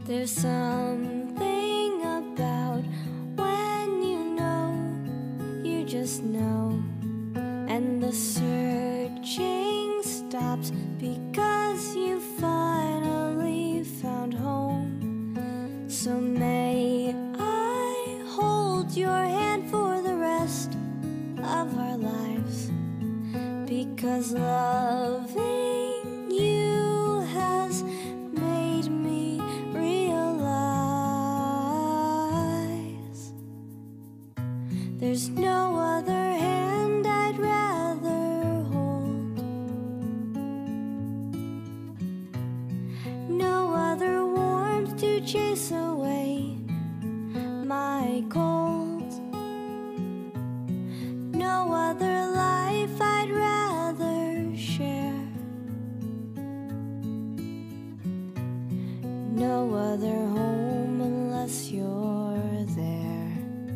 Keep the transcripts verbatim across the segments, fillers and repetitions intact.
There's something about when you know, you just know, and the searching stops because you finally found home. So may I hold your hand for the rest of our lives, because loving you has made me realize there's no other hand I'd rather hold, no other warmth to chase away my cold, no other life I'd rather share, no other home unless you're there.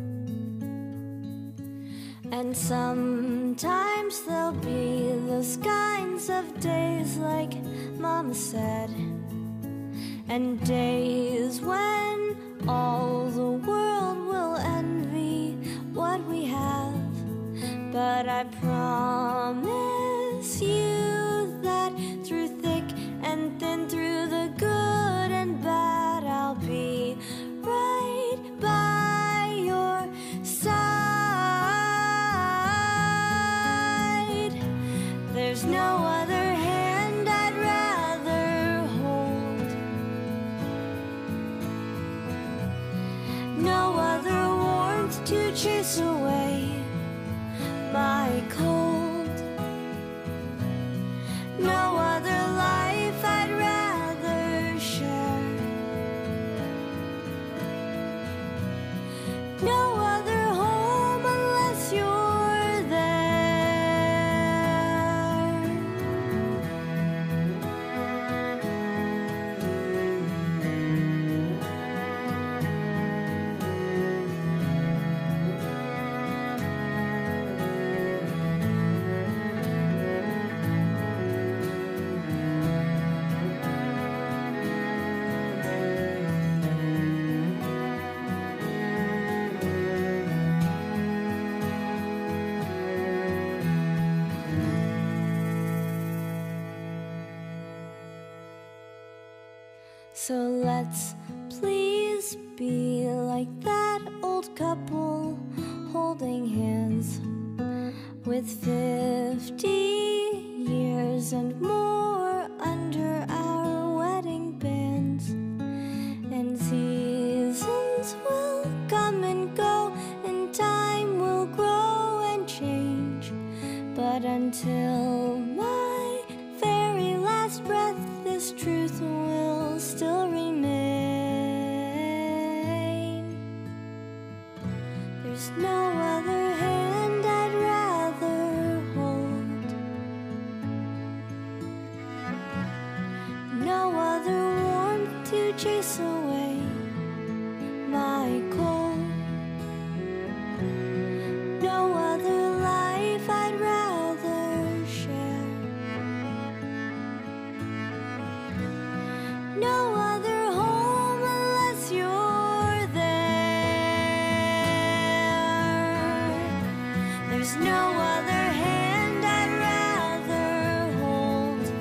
And sometimes there'll be those kinds of days like Mama said, and days when all the world will envy what we have. But I promise you that through thick and thin, through the good and bad, I'll be right by your side. There's no other hand I'd rather hold, no other warmth to chase away my cold, no other life I'd rather share, no other home unless you're there. So let's please be like that old couple holding hands with fifty years and more under our wedding bands. And seasons will come and go, and time will grow and change, but until my very last breath, this truth will still remain. There's no other hand I'd rather hold, no other warmth to chase away my cold, no other life I'd rather share, no other home unless you're there. There's no other hand I'd rather hold,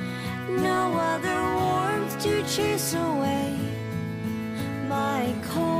no other warmth to chase away my cold.